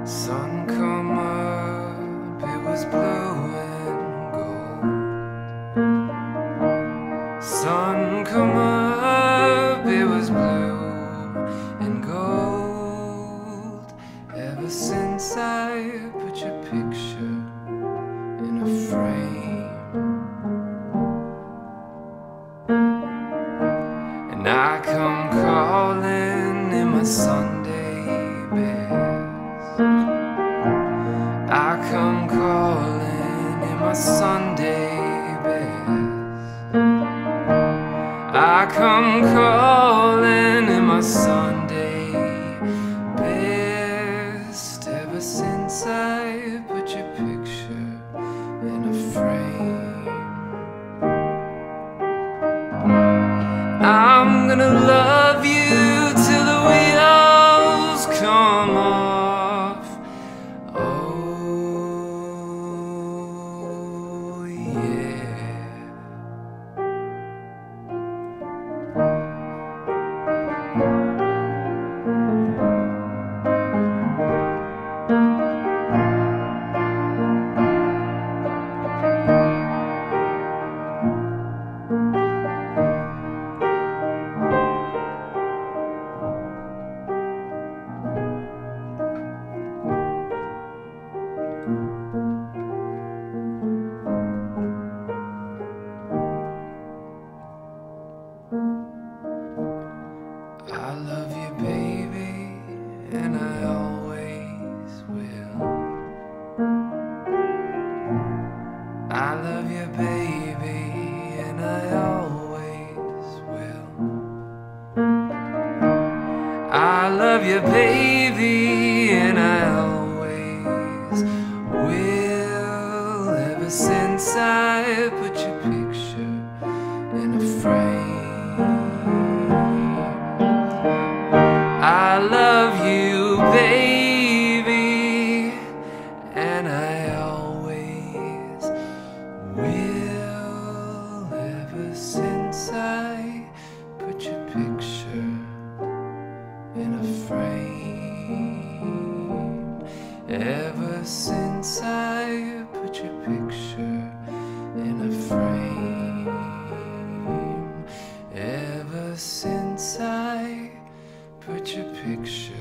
Sun come up, it was blue and gold. Sun come up, it was blue and gold. Ever since I put your picture in a frame, and I come crawling in my Sunday best. I come crawling in my Sunday best. I come crawling in my Sunday best. Ever since I put your picture in a frame, I'm gonna love you till the wheels come off. Oh yeah. I love you, baby, and I always will. I love you, baby, and I always will. I love you, baby, and I always will. Ever since I put your picture in a frame, I love you, baby, and I always will. Ever since I put your picture in a frame, ever since I put your picture in a frame, ever since I put your picture